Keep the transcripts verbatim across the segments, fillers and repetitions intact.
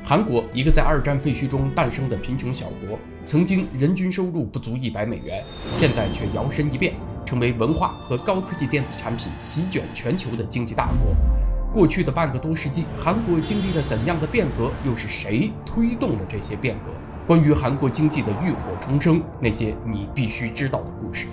韩国，一个在二战废墟中诞生的贫穷小国，曾经人均收入不足一百美元，现在却摇身一变，成为文化和高科技电子产品席卷全球的经济大国。过去的半个多世纪，韩国经历了怎样的变革？又是谁推动了这些变革？关于韩国经济的浴火重生，那些你必须知道的故事。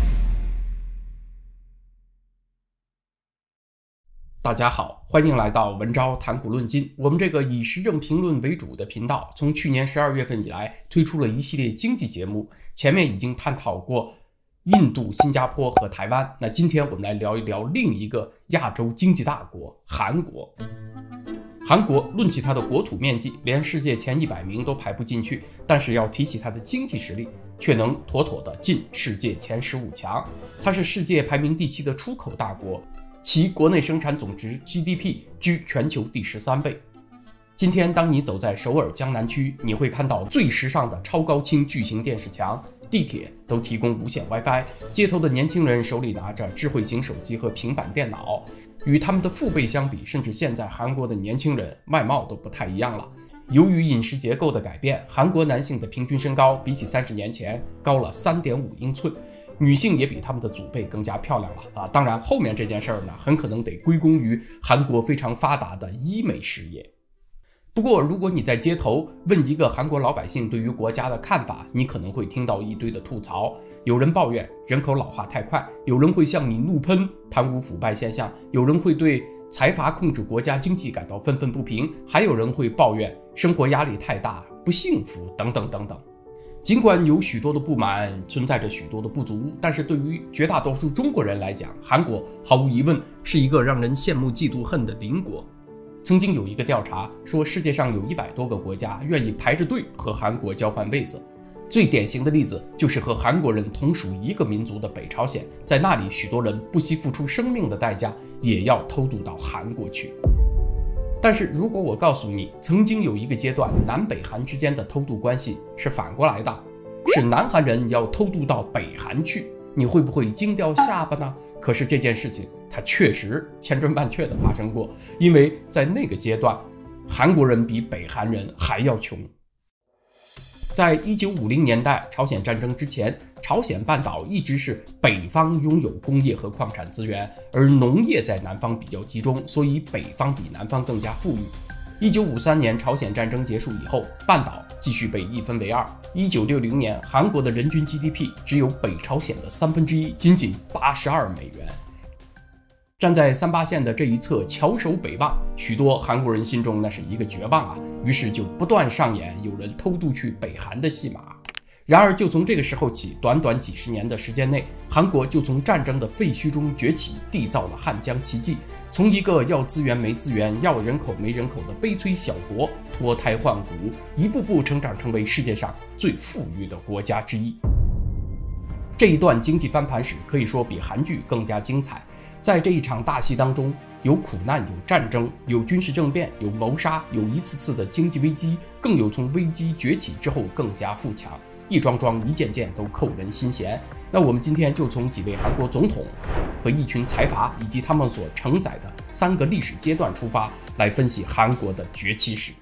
大家好，欢迎来到文昭谈古论今。我们这个以时政评论为主的频道，从去年十二月份以来推出了一系列经济节目，前面已经探讨过印度、新加坡和台湾。那今天我们来聊一聊另一个亚洲经济大国韩国。韩国论起它的国土面积，连世界前一百名都排不进去，但是要提起它的经济实力，却能妥妥的进世界前十五强。它是世界排名第七的出口大国，其国内生产总值 G D P 居全球第十三位。今天当你走在首尔江南区，你会看到最时尚的超高清巨型电视墙，地铁都提供无线 WiFi， 街头的年轻人手里拿着智慧型手机和平板电脑。与他们的父辈相比，甚至现在韩国的年轻人外貌都不太一样了。由于饮食结构的改变，韩国男性的平均身高比起三十年前高了 三点五英寸，女性也比他们的祖辈更加漂亮了啊！当然，后面这件事儿呢，很可能得归功于韩国非常发达的医美事业。不过，如果你在街头问一个韩国老百姓对于国家的看法，你可能会听到一堆的吐槽。有人抱怨人口老化太快，有人会向你怒喷贪污腐败现象，有人会对财阀控制国家经济感到愤愤不平，还有人会抱怨生活压力太大、不幸福等等等等。尽管有许多的不满，存在着许多的不足，但是对于绝大多数中国人来讲，韩国毫无疑问是一个让人羡慕嫉妒恨的邻国。曾经有一个调查说，世界上有一百多个国家愿意排着队和韩国交换位子。最典型的例子就是和韩国人同属一个民族的北朝鲜，在那里许多人不惜付出生命的代价，也要偷渡到韩国去。但是如果我告诉你，曾经有一个阶段，南北韩之间的偷渡关系是反过来的，是南韩人要偷渡到北韩去，你会不会惊掉下巴呢？可是这件事情它确实千真万确的发生过，因为在那个阶段，韩国人比北韩人还要穷。在一九五零年代朝鲜战争之前，朝鲜半岛一直是北方拥有工业和矿产资源，而农业在南方比较集中，所以北方比南方更加富裕。一九五三年朝鲜战争结束以后，半岛继续被一分为二。一九六零年，韩国的人均 G D P 只有北朝鲜的三分之一，仅仅八十二美元。站在三八线的这一侧翘首北望，许多韩国人心中那是一个绝望啊，于是就不断上演有人偷渡去北韩的戏码。然而就从这个时候起，短短几十年的时间内，韩国就从战争的废墟中崛起，缔造了汉江奇迹，从一个要资源没资源、要人口没人口的悲催小国脱胎换骨，一步步成长成为世界上最富裕的国家之一。这一段经济翻盘史可以说比韩剧更加精彩。在这一场大戏当中，有苦难，有战争，有军事政变，有谋杀，有一次次的经济危机，更有从危机崛起之后更加富强，一桩桩一件件都扣人心弦。那我们今天就从几位韩国总统和一群财阀以及他们所承载的三个历史阶段出发，来分析韩国的崛起史。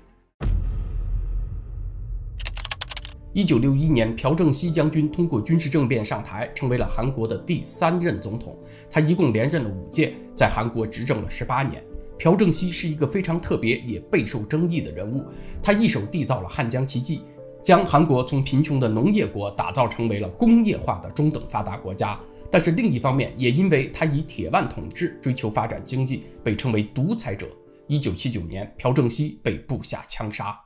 一九六一年，朴正熙将军通过军事政变上台，成为了韩国的第三任总统。他一共连任了五届，在韩国执政了十八年。朴正熙是一个非常特别也备受争议的人物，他一手缔造了汉江奇迹，将韩国从贫穷的农业国打造成为了工业化的中等发达国家。但是另一方面，也因为他以铁腕统治追求发展经济，被称为独裁者。一九七九年，朴正熙被部下枪杀。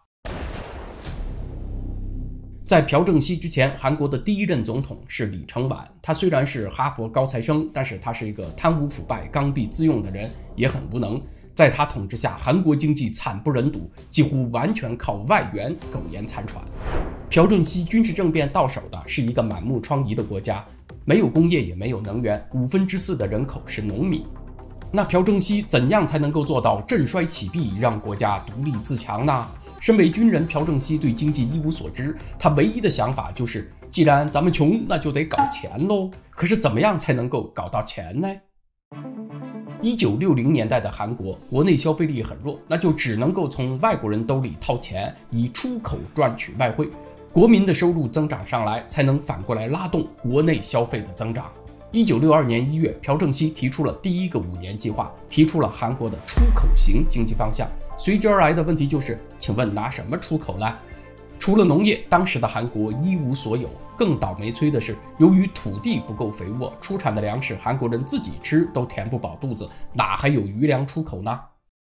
在朴正熙之前，韩国的第一任总统是李承晚。他虽然是哈佛高材生，但是他是一个贪污腐败、刚愎自用的人，也很无能。在他统治下，韩国经济惨不忍睹，几乎完全靠外援苟延残喘。朴正熙军事政变到手的是一个满目疮痍的国家，没有工业，也没有能源，五分之四的人口是农民。那朴正熙怎样才能够做到振衰起弊，让国家独立自强呢？身为军人，朴正熙对经济一无所知，他唯一的想法就是，既然咱们穷，那就得搞钱喽。可是怎么样才能够搞到钱呢？ 一九六零年代的韩国，国内消费力很弱，那就只能够从外国人兜里掏钱，以出口赚取外汇，国民的收入增长上来，才能反过来拉动国内消费的增长。一九六二年一月，朴正熙提出了第一个五年计划，提出了韩国的出口型经济方向。随之而来的问题就是，请问拿什么出口呢？除了农业，当时的韩国一无所有。更倒霉催的是，由于土地不够肥沃，出产的粮食韩国人自己吃都填不饱肚子，哪还有余粮出口呢？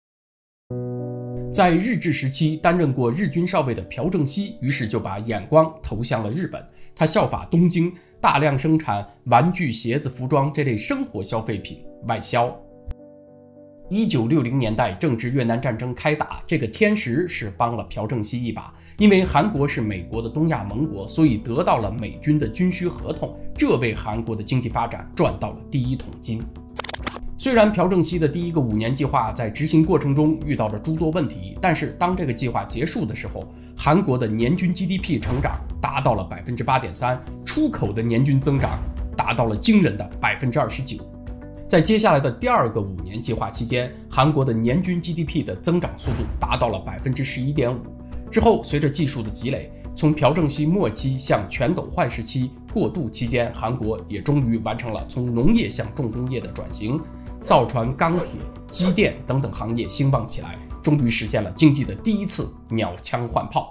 在日治时期担任过日军少尉的朴正熙，于是就把眼光投向了日本。他效法东京，大量生产玩具、鞋子、服装这类生活消费品外销。一九六零年代正值越南战争开打，这个天时是帮了朴正熙一把，因为韩国是美国的东亚盟国，所以得到了美军的军需合同，这为韩国的经济发展赚到了第一桶金。虽然朴正熙的第一个五年计划在执行过程中遇到了诸多问题，但是当这个计划结束的时候，韩国的年均 G D P 成长达到了 百分之八点三， 出口的年均增长达到了惊人的 百分之二十九。在接下来的第二个五年计划期间，韩国的年均 G D P 的增长速度达到了 百分之十一点五。之后，随着技术的积累，从朴正熙末期向全斗焕时期过渡期间，韩国也终于完成了从农业向重工业的转型，造船、钢铁、机电等等行业兴旺起来，终于实现了经济的第一次鸟枪换炮。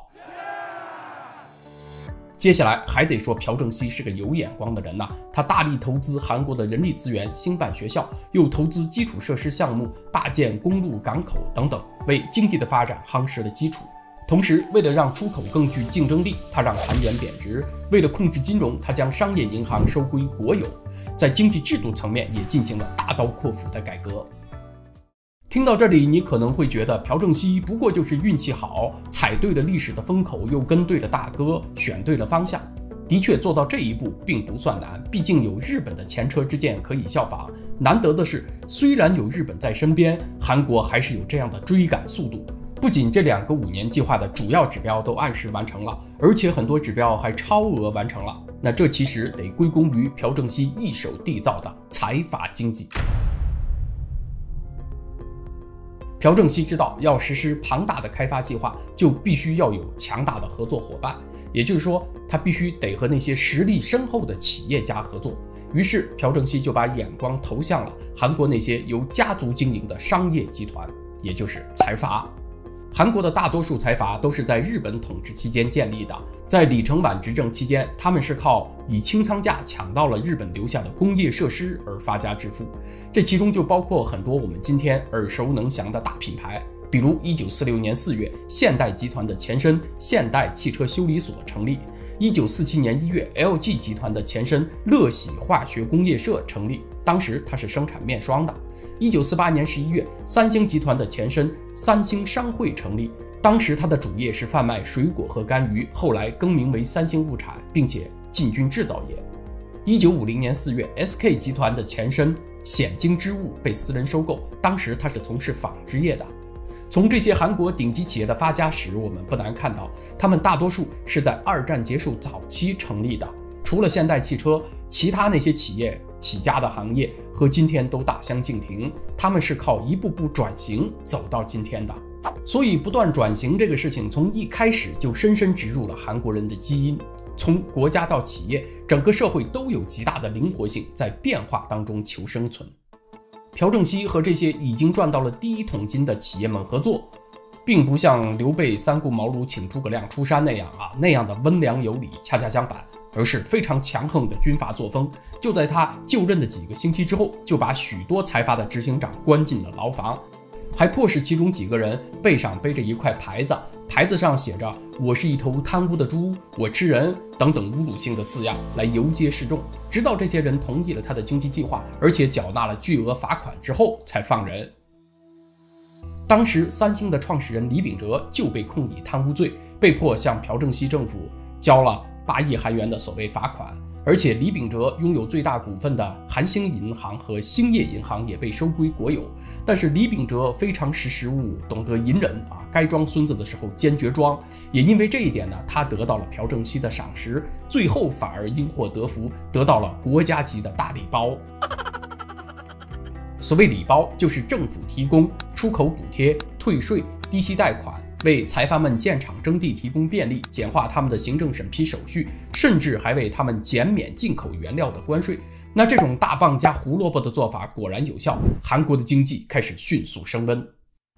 接下来还得说朴正熙是个有眼光的人呐、啊，他大力投资韩国的人力资源，兴办学校，又投资基础设施项目，大建公路、港口等等，为经济的发展夯实了基础。同时，为了让出口更具竞争力，他让韩元贬值；为了控制金融，他将商业银行收归国有，在经济制度层面也进行了大刀阔斧的改革。听到这里，你可能会觉得朴正熙不过就是运气好，踩对了历史的风口，又跟对了大哥，选对了方向。的确，做到这一步并不算难，毕竟有日本的前车之鉴可以效仿。难得的是，虽然有日本在身边，韩国还是有这样的追赶速度。不仅这两个五年计划的主要指标都按时完成了，而且很多指标还超额完成了。那这其实得归功于朴正熙一手缔造的财阀经济。朴正熙知道，要实施庞大的开发计划，就必须要有强大的合作伙伴，也就是说，他必须得和那些实力深厚的企业家合作。于是，朴正熙就把眼光投向了韩国那些由家族经营的商业集团，也就是财阀。韩国的大多数财阀都是在日本统治期间建立的，在李承晚执政期间，他们是靠以清仓价抢到了日本留下的工业设施而发家致富。这其中就包括很多我们今天耳熟能详的大品牌，比如一九四六年四月，现代集团的前身现代汽车修理所成立；一九四七年一月 ，L G 集团的前身乐喜化学工业社成立，当时它是生产面霜的。一九四八年十一月，三星集团的前身三星商会成立，当时它的主业是贩卖水果和干鱼，后来更名为三星物产，并且进军制造业。一九五零年四月 ，S K 集团的前身显精织物被私人收购，当时它是从事纺织业的。从这些韩国顶级企业的发家史，我们不难看到，他们大多数是在二战结束早期成立的。除了现代汽车，其他那些企业起家的行业和今天都大相径庭，他们是靠一步步转型走到今天的。所以不断转型这个事情从一开始就深深植入了韩国人的基因，从国家到企业，整个社会都有极大的灵活性，在变化当中求生存。朴正熙和这些已经赚到了第一桶金的企业们合作，并不像刘备三顾茅庐请诸葛亮出山那样啊那样的温良有礼，恰恰相反，而是非常强横的军阀作风。就在他就任的几个星期之后，就把许多财阀的执行长关进了牢房，还迫使其中几个人背上背着一块牌子，牌子上写着“我是一头贪污的猪，我吃人”等等侮辱性的字样来游街示众，直到这些人同意了他的经济计划，而且缴纳了巨额罚款之后才放人。当时三星的创始人李秉哲就被控以贪污罪，被迫向朴正熙政府交了八亿韩元的所谓罚款，而且李秉哲拥有最大股份的韩兴银行和兴业银行也被收归国有。但是李秉哲非常识时务，懂得隐忍啊，该装孙子的时候坚决装。也因为这一点呢，他得到了朴正熙的赏识，最后反而因祸得福，得到了国家级的大礼包。 所谓礼包，就是政府提供出口补贴、退税、低息贷款，为财阀们建厂征地提供便利，简化他们的行政审批手续，甚至还为他们减免进口原料的关税。那这种大棒加胡萝卜的做法果然有效，韩国的经济开始迅速升温。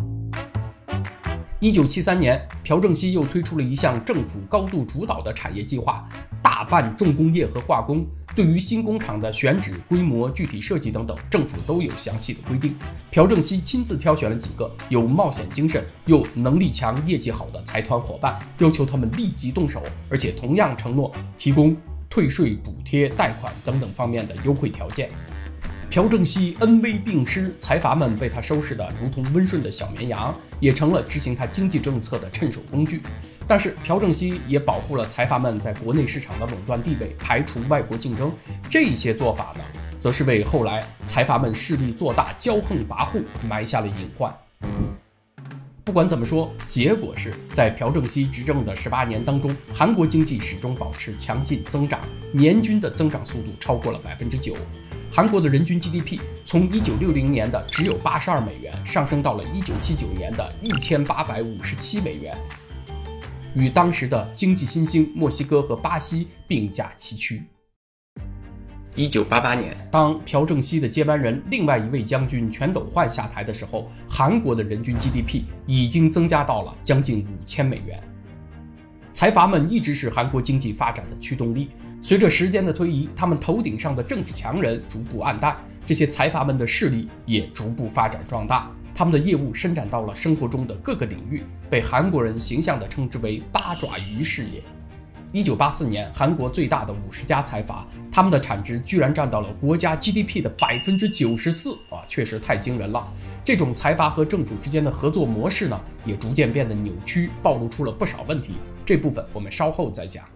一九七三年，朴正熙又推出了一项政府高度主导的产业计划，大办重工业和化工。对于新工厂的选址、规模、具体设计等等，政府都有详细的规定。朴正熙亲自挑选了几个有冒险精神又能力强、业绩好的财团伙伴，要求他们立即动手，而且同样承诺提供退税、补贴、贷款等等方面的优惠条件。朴正熙恩威并施，财阀们被他收拾得如同温顺的小绵羊，也成了执行他经济政策的趁手工具。但是朴正熙也保护了财阀们在国内市场的垄断地位，排除外国竞争。这些做法呢，则是为后来财阀们势力做大、骄横跋扈埋下了隐患。不管怎么说，结果是在朴正熙执政的十八年当中，韩国经济始终保持强劲增长，年均的增长速度超过了百分之九。韩国的人均 G D P 从一九六零年的只有八十二美元，上升到了一九七九年的一千八百五十七美元，与当时的经济新兴墨西哥和巴西并驾齐驱。一九八八年，当朴正熙的接班人另外一位将军全斗焕下台的时候，韩国的人均 G D P 已经增加到了将近五千美元。财阀们一直是韩国经济发展的驱动力，随着时间的推移，他们头顶上的政治强人逐步暗淡，这些财阀们的势力也逐步发展壮大，他们的业务伸展到了生活中的各个领域，被韩国人形象地称之为八爪鱼事业。一九八四年，韩国最大的五十家财阀，他们的产值居然占到了国家 G D P 的百分之九十四啊，确实太惊人了。这种财阀和政府之间的合作模式呢，也逐渐变得扭曲，暴露出了不少问题。这部分我们稍后再讲。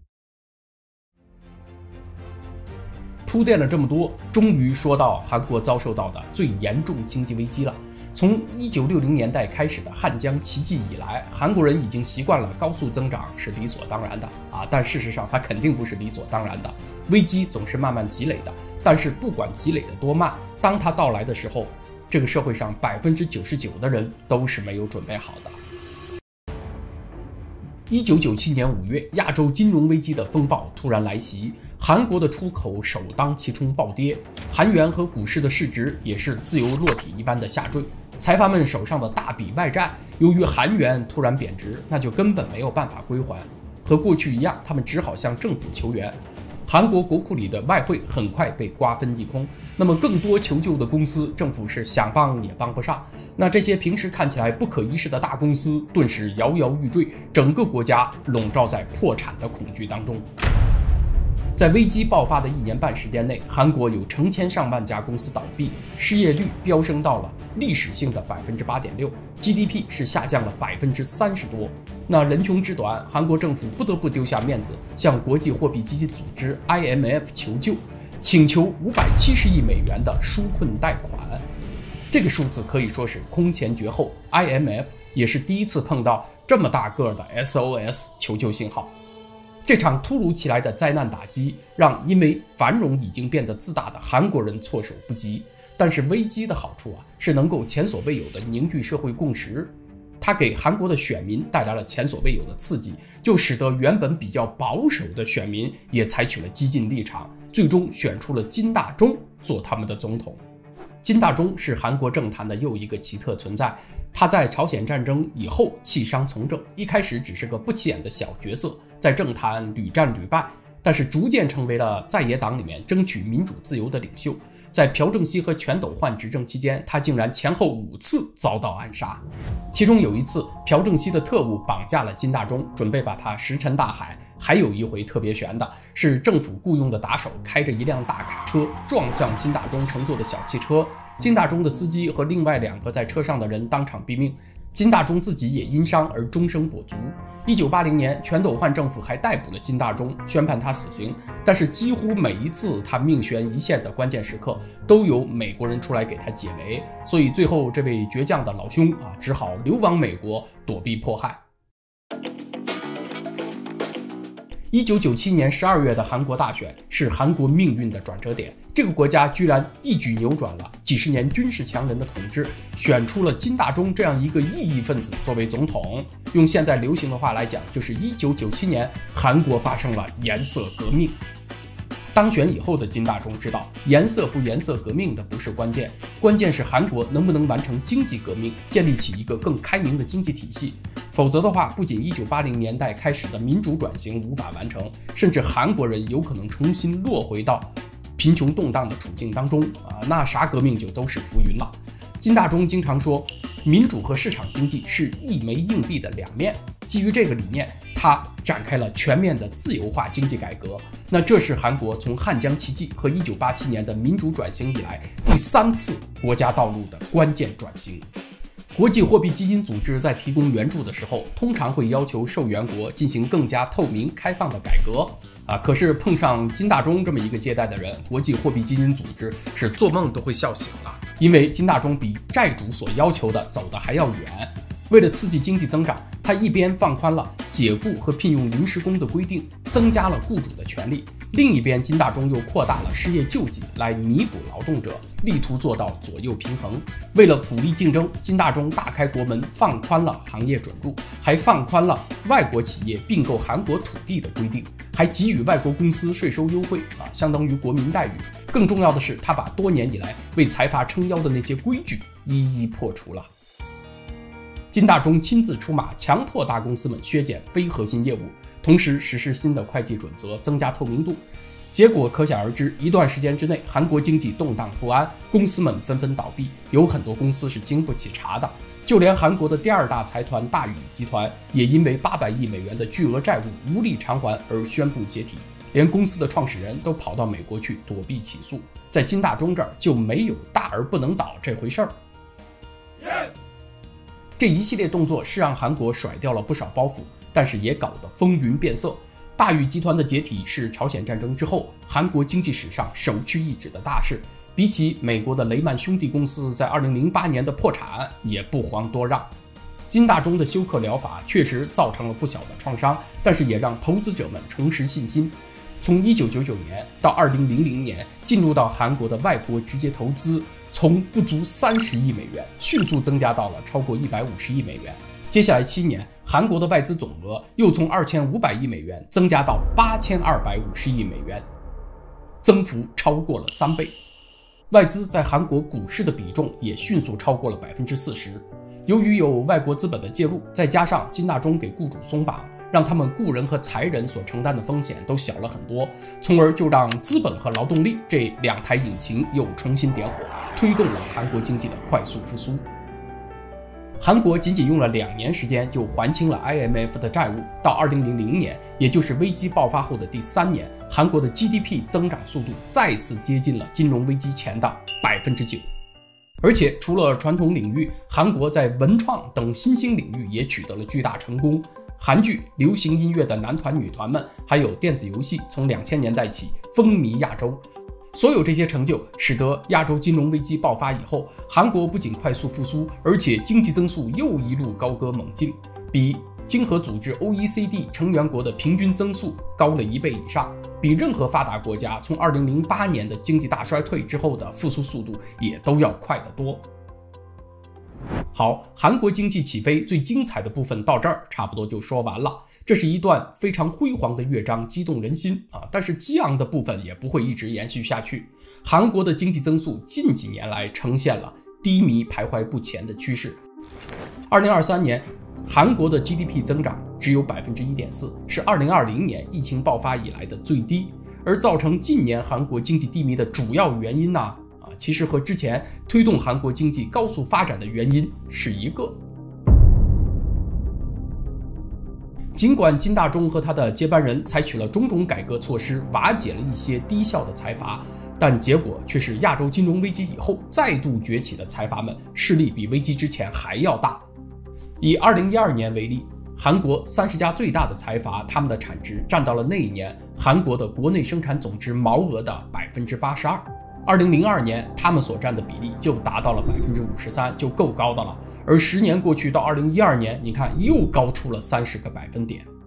铺垫了这么多，终于说到韩国遭受到的最严重经济危机了。从一九六零年代开始的汉江奇迹以来，韩国人已经习惯了高速增长是理所当然的啊，但事实上它肯定不是理所当然的。危机总是慢慢积累的，但是不管积累的多慢，当它到来的时候，这个社会上百分之九十九的人都是没有准备好的。一九九七年五月，亚洲金融危机的风暴突然来袭，韩国的出口首当其冲暴跌，韩元和股市的市值也是自由落体一般的下坠。财阀们手上的大笔外债，由于韩元突然贬值，那就根本没有办法归还。和过去一样，他们只好向政府求援。韩国国库里的外汇很快被瓜分一空，那么更多求救的公司，政府是想帮也帮不上。那这些平时看起来不可一世的大公司，顿时摇摇欲坠，整个国家笼罩在破产的恐惧当中。在危机爆发的一年半时间内，韩国有成千上万家公司倒闭，失业率飙升到了历史性的百分之八点六 ，G D P 是下降了百分之三十多。那人穷志短，韩国政府不得不丢下面子，向国际货币基金组织 I M F 求救，请求五百七十亿美元的纾困贷款。这个数字可以说是空前绝后 ，I M F 也是第一次碰到这么大个的 S O S 求救信号。这场突如其来的灾难打击，让因为繁荣已经变得自大的韩国人措手不及。但是危机的好处啊，是能够前所未有的凝聚社会共识。它给韩国的选民带来了前所未有的刺激，就使得原本比较保守的选民也采取了激进立场，最终选出了金大中做他们的总统。金大中是韩国政坛的又一个奇特存在，他在朝鲜战争以后弃商从政，一开始只是个不起眼的小角色，在政坛屡战屡败，但是逐渐成为了在野党里面争取民主自由的领袖。在朴正熙和全斗焕执政期间，他竟然前后五次遭到暗杀。其中有一次，朴正熙的特务绑架了金大中，准备把他石沉大海。还有一回特别悬的是，政府雇佣的打手开着一辆大卡车撞向金大中乘坐的小汽车，金大中的司机和另外两个在车上的人当场毙命，金大中自己也因伤而终生跛足。一九八零年，全斗焕政府还逮捕了金大中，宣判他死刑。但是几乎每一次他命悬一线的关键时刻，都有美国人出来给他解围，所以最后这位倔强的老兄啊，只好流亡美国躲避迫害。一九九七年十二月的韩国大选是韩国命运的转折点， 这个国家居然一举扭转了几十年军事强人的统治，选出了金大中这样一个异议分子作为总统。用现在流行的话来讲，就是一九九七年韩国发生了颜色革命。当选以后的金大中知道，颜色不颜色革命的不是关键，关键是韩国能不能完成经济革命，建立起一个更开明的经济体系。否则的话，不仅一九八零年代开始的民主转型无法完成，甚至韩国人有可能重新落回到贫穷动荡的处境当中啊，那啥革命就都是浮云了。金大中经常说，民主和市场经济是一枚硬币的两面。基于这个理念，他展开了全面的自由化经济改革。那这是韩国从汉江奇迹和一九八七年的民主转型以来第三次国家道路的关键转型。国际货币基金组织在提供援助的时候，通常会要求受援国进行更加透明开放的改革啊。可是碰上金大中这么一个接待的人，国际货币基金组织是做梦都会笑醒了，因为金大中比债主所要求的走得还要远。为了刺激经济增长，他一边放宽了解雇和聘用临时工的规定，增加了雇主的权利；另一边，金大中又扩大了失业救济来弥补劳动者，力图做到左右平衡。为了鼓励竞争，金大中大开国门，放宽了行业准入，还放宽了外国企业并购韩国土地的规定，还给予外国公司税收优惠啊，相当于国民待遇。更重要的是，他把多年以来为财阀撑腰的那些规矩一一破除了。金大中亲自出马，强迫大公司们削减非核心业务，同时实施新的会计准则，增加透明度。结果可想而知，一段时间之内，韩国经济动荡不安，公司们纷纷倒闭，有很多公司是经不起查的。就连韩国的第二大财团大宇集团，也因为八百亿美元的巨额债务无力偿还而宣布解体，连公司的创始人都跑到美国去躲避起诉。在金大中这儿就没有大而不能倒这回事儿。Yes! 这一系列动作是让韩国甩掉了不少包袱，但是也搞得风云变色。大宇集团的解体是朝鲜战争之后韩国经济史上首屈一指的大事，比起美国的雷曼兄弟公司在二零零八年的破产也不遑多让。金大中的休克疗法确实造成了不小的创伤，但是也让投资者们重拾信心。从一九九九年到二零零零年，进入到韩国的外国直接投资从不足三十亿美元迅速增加到了超过一百五十亿美元。接下来七年，韩国的外资总额又从二千五百亿美元增加到八千二百五十亿美元，增幅超过了三倍。外资在韩国股市的比重也迅速超过了百分之四十。由于有外国资本的介入，再加上金大中给雇主松绑，让他们雇人和裁人所承担的风险都小了很多，从而就让资本和劳动力这两台引擎又重新点火，推动了韩国经济的快速复苏。韩国仅仅用了两年时间就还清了 I M F 的债务，到二零零零年，也就是危机爆发后的第三年，韩国的 G D P 增长速度再次接近了金融危机前的百分之九。而且除了传统领域，韩国在文创等新兴领域也取得了巨大成功。韩剧、流行音乐的男团女团们，还有电子游戏，从两千年代起风靡亚洲。所有这些成就使得亚洲金融危机爆发以后，韩国不仅快速复苏，而且经济增速又一路高歌猛进，比经合组织 O E C D 成员国的平均增速高了一倍以上，比任何发达国家从二零零八年的经济大衰退之后的复苏速度也都要快得多。好，韩国经济起飞最精彩的部分到这儿差不多就说完了。这是一段非常辉煌的乐章，激动人心啊！但是激昂的部分也不会一直延续下去。韩国的经济增速近几年来呈现了低迷徘徊不前的趋势。二零二三年，韩国的 G D P 增长只有 百分之一点四， 是二零二零年疫情爆发以来的最低。而造成近年韩国经济低迷的主要原因呢、啊？其实和之前推动韩国经济高速发展的原因是一个。尽管金大中和他的接班人采取了种种改革措施，瓦解了一些低效的财阀，但结果却是亚洲金融危机以后再度崛起的财阀们势力比危机之前还要大。以二零一二年为例，韩国三十家最大的财阀，他们的产值占到了那一年韩国的国内生产总值毛额的 百分之八十二。二零零二年，他们所占的比例就达到了 百分之五十三， 就够高的了。而十年过去，到二零一二年，你看又高出了三十个百分点。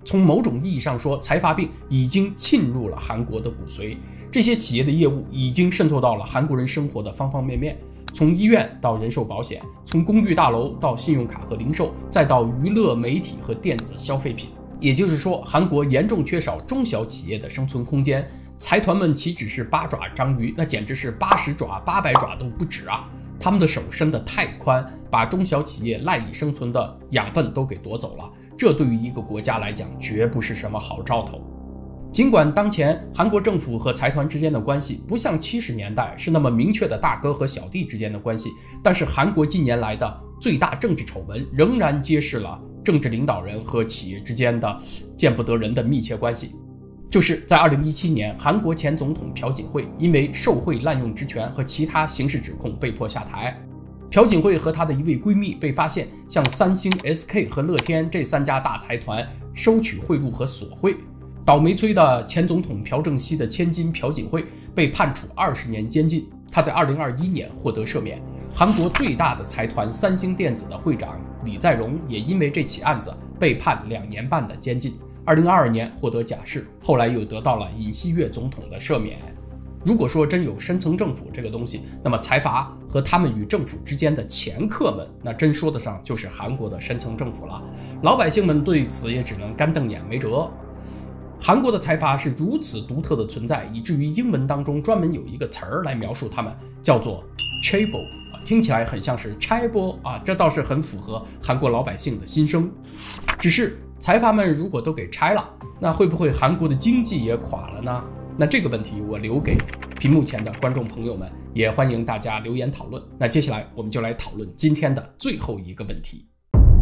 从某种意义上说，财阀病已经浸入了韩国的骨髓。这些企业的业务已经渗透到了韩国人生活的方方面面，从医院到人寿保险，从公寓大楼到信用卡和零售，再到娱乐媒体和电子消费品。也就是说，韩国严重缺少中小企业的生存空间。财团们岂止是八爪章鱼，那简直是八十爪、八百爪都不止啊！他们的手伸得太宽，把中小企业赖以生存的养分都给夺走了。这对于一个国家来讲，绝不是什么好兆头。尽管当前韩国政府和财团之间的关系不像七十年代是那么明确的大哥和小弟之间的关系，但是韩国近年来的最大政治丑闻仍然揭示了政治领导人和企业之间的见不得人的密切关系。就是在二零一七年，韩国前总统朴槿惠因为受贿、滥用职权和其他刑事指控被迫下台。朴槿惠和她的一位闺蜜被发现向三星、S K 和乐天这三家大财团收取贿赂和索贿。倒霉催的前总统朴正熙的千金朴槿惠被判处二十年监禁。她在二零二一年获得赦免。韩国最大的财团三星电子的会长李在镕也因为这起案子被判两年半的监禁。二零二二年获得假释，后来又得到了尹锡悦总统的赦免。如果说真有深层政府这个东西，那么财阀和他们与政府之间的掮客们，那真说得上就是韩国的深层政府了。老百姓们对此也只能干瞪眼没辙。韩国的财阀是如此独特的存在，以至于英文当中专门有一个词儿来描述他们，叫做 chaebol， 听起来很像是拆波啊，这倒是很符合韩国老百姓的心声。只是财阀们如果都给拆了，那会不会韩国的经济也垮了呢？那这个问题我留给屏幕前的观众朋友们，也欢迎大家留言讨论。那接下来我们就来讨论今天的最后一个问题。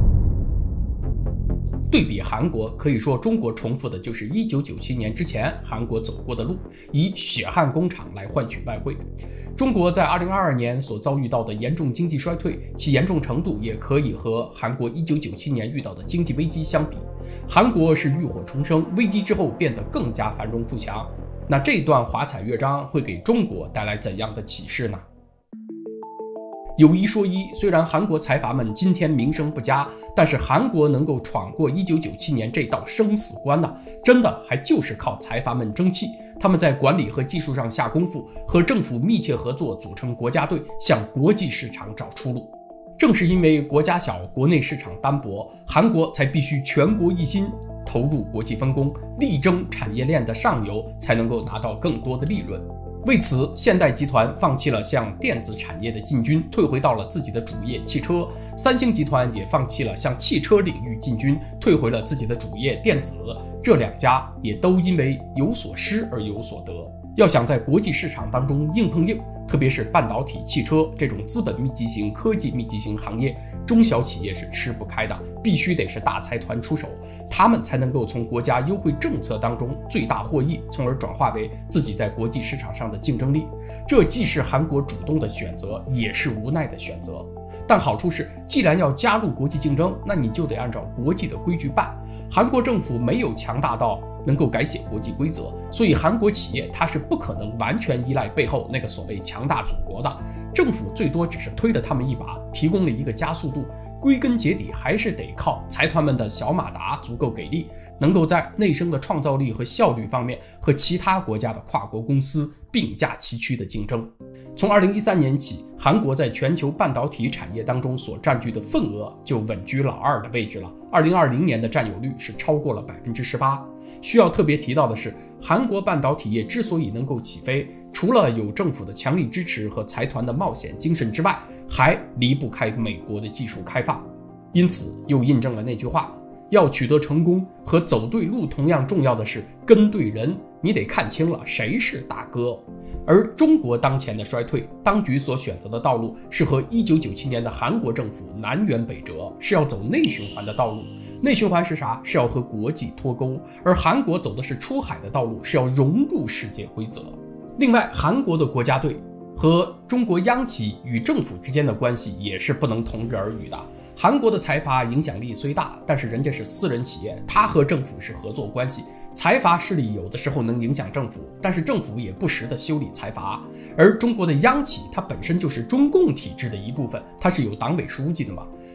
对比韩国，可以说中国重复的就是一九九七年之前韩国走过的路，以血汗工厂来换取外汇。中国在二零二二年所遭遇到的严重经济衰退，其严重程度也可以和韩国一九九七年遇到的经济危机相比。韩国是浴火重生，危机之后变得更加繁荣富强。那这段华彩乐章会给中国带来怎样的启示呢？有一说一，虽然韩国财阀们今天名声不佳，但是韩国能够闯过一九九七年这道生死关呢，真的还就是靠财阀们争气。他们在管理和技术上下功夫，和政府密切合作，组成国家队，向国际市场找出路。正是因为国家小，国内市场单薄，韩国才必须全国一心，投入国际分工，力争产业链的上游，才能够拿到更多的利润。为此，现代集团放弃了向电子产业的进军，退回到了自己的主业汽车；三星集团也放弃了向汽车领域进军，退回了自己的主业电子。这两家也都因为有所失而有所得。要想在国际市场当中硬碰硬，特别是半导体、汽车这种资本密集型、科技密集型行业，中小企业是吃不开的，必须得是大财团出手，他们才能够从国家优惠政策当中最大获益，从而转化为自己在国际市场上的竞争力。这既是韩国主动的选择，也是无奈的选择。但好处是，既然要加入国际竞争，那你就得按照国际的规矩办。韩国政府没有强大到能够改写国际规则，所以韩国企业它是不可能完全依赖背后那个所谓强大祖国的。政府最多只是推了他们一把，提供了一个加速度。归根结底还是得靠财团们的小马达足够给力，能够在内生的创造力和效率方面和其他国家的跨国公司并驾齐驱的竞争。从二零一三年起，韩国在全球半导体产业当中所占据的份额就稳居老二的位置了。二零二零年的占有率是超过了百分之十八。需要特别提到的是，韩国半导体业之所以能够起飞，除了有政府的强力支持和财团的冒险精神之外，还离不开美国的技术开发。因此，又印证了那句话：要取得成功和走对路同样重要的是跟对人。你得看清了谁是大哥。而中国当前的衰退，当局所选择的道路是和一九九七年的韩国政府南辕北辙，是要走内循环的道路。内循环是啥？是要和国际脱钩。而韩国走的是出海的道路，是要融入世界规则。另外，韩国的国家队和中国央企与政府之间的关系也是不能同日而语的。韩国的财阀影响力虽大，但是人家是私人企业，他和政府是合作关系。财阀势力有的时候能影响政府，但是政府也不时的修理财阀。而中国的央企，它本身就是中共体制的一部分，它是有党委书记的嘛。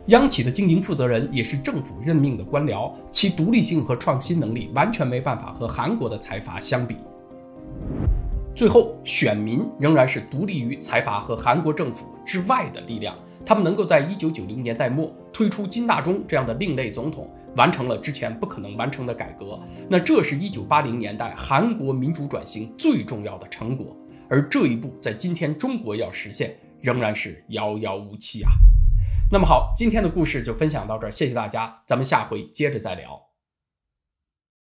央企的经营负责人也是政府任命的官僚，其独立性和创新能力完全没办法和韩国的财阀相比。最后，选民仍然是独立于财阀和韩国政府之外的力量，他们能够在一九九零年代末推出金大中这样的另类总统，完成了之前不可能完成的改革。那这是一九八零年代韩国民主转型最重要的成果，而这一步在今天中国要实现，仍然是遥遥无期啊。那么好，今天的故事就分享到这儿，谢谢大家，咱们下回接着再聊。